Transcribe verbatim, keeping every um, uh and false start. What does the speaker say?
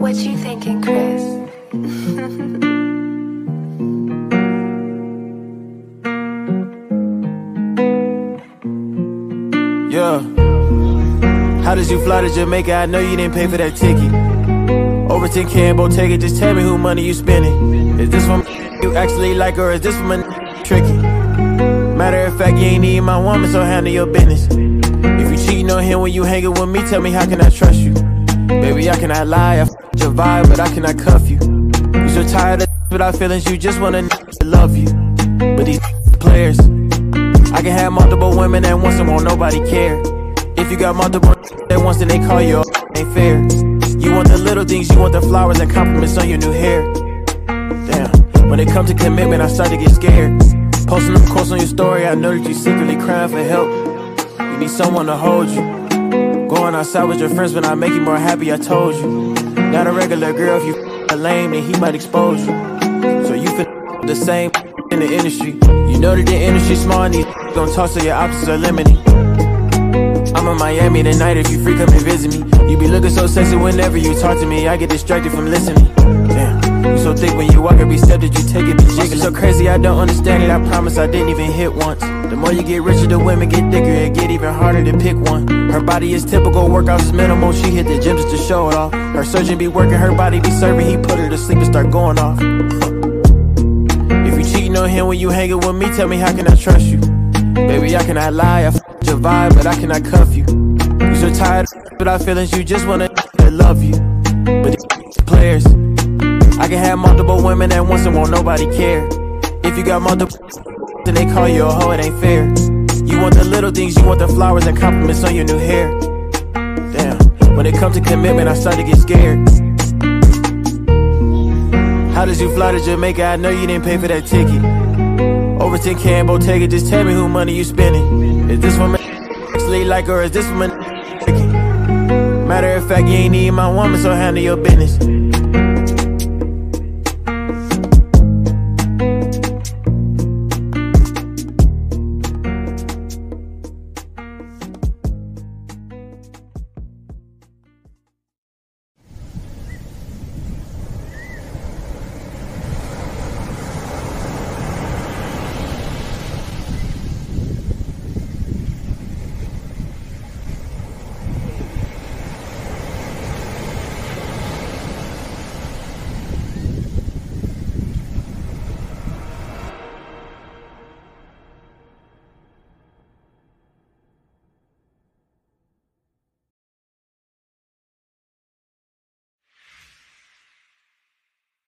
What you thinking, Chris? Yeah. How did you fly to Jamaica? I know you didn't pay for that ticket. Over ten K in Bottega, just tell me who money you spending. Is this from you actually like her, or is this from a tricky? Matter of fact, you ain't even my woman, so handle your business. If you cheating on him when you hanging with me, tell me how can I trust you? Baby, I cannot lie, I f your vibe, but I cannot cuff you. You so tired of without feelings, you just want a to love you. But these players, I can have multiple women at once and won't nobody care. If you got multiple at once, then they call you ain't fair. You want the little things, you want the flowers and compliments on your new hair. Damn, when it comes to commitment, I start to get scared. Posting them quotes on your story, I know that you secretly crying for help. You need someone to hold you. Going outside with your friends when I make you more happy, I told you. Not a regular girl, if you a lame, then he might expose you. So you feel the same in the industry. You know that the industry's small and these gon' talk so your options are limited. I'm in Miami tonight, if you free, come and visit me. You be looking so sexy whenever you talk to me, I get distracted from listening. Damn, you so thick when you walk, every step that you take, it be jiggling. So crazy, I don't understand it, I promise I didn't even hit once. The more you get richer, the women get thicker, it get even harder to pick one. Her body is typical, workouts is minimal, she hit the gym just to show it off. Her surgeon be working, her body be serving, he put her to sleep and start going off. If you cheating on him when you hanging with me, tell me how can I trust you? Baby, I cannot lie, I f your vibe, but I cannot cuff you. You so tired of without feelings, you just want a that love you. But these players, I can have multiple women at once and won't nobody care. If you got multiple, then they call you a hoe, it ain't fair. You want the little things, you want the flowers and compliments on your new hair. Damn, when it comes to commitment, I start to get scared. How did you fly to Jamaica? I know you didn't pay for that ticket. Over ten K in Bottega, just tell me who money you spending. Is this from a actually like her, or is this from a tricky? Matter of fact, you ain't even my woman, so handle your business.